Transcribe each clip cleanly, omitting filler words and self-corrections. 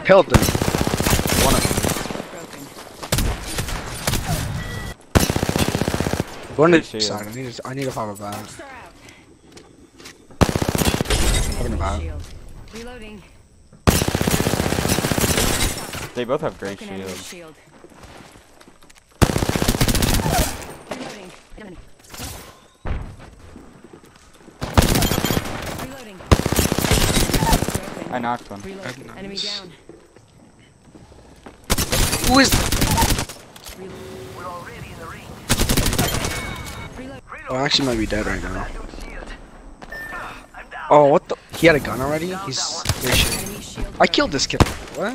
killed him. One of them. One of the side. I need to find a bag. Talking about. Reloading. They both have great shields. Reloading. Reloading. I knocked one. Reloading. Enemy down. Who is? We're already in the ring. Reload. Oh, I actually might be dead right now. Oh, what the? He had a gun already? He's great shit. Enemy shield. I killed this kid. What?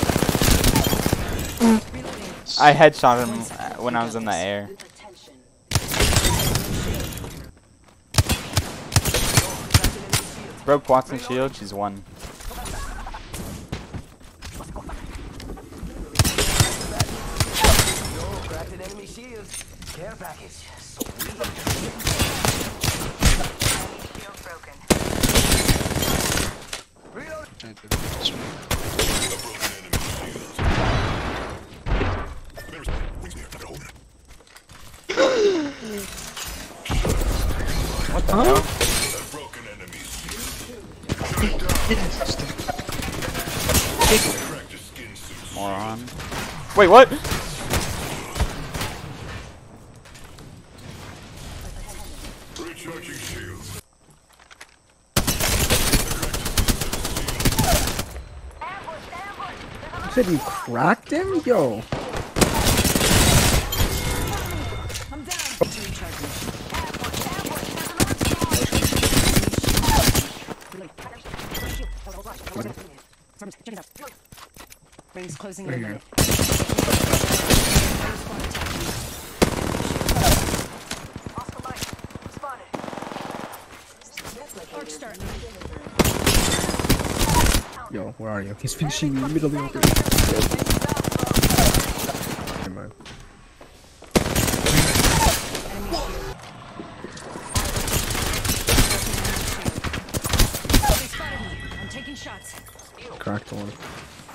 I headshot him when I was in the air. Broke Watson's shield, she's one. Crafted enemy shield. Care package. Shield broken. Reload. What the hell? Moron. Wait, what? Recharging shields. You said you cracked him? Yo. I'm down. To recharge me. Check it out. Rings closing in. Oscar Mike. Spotted. Arc start. Yo, where are you? He's finishing in the middle of the open. Never mind. I'm taking shots. Cracked one.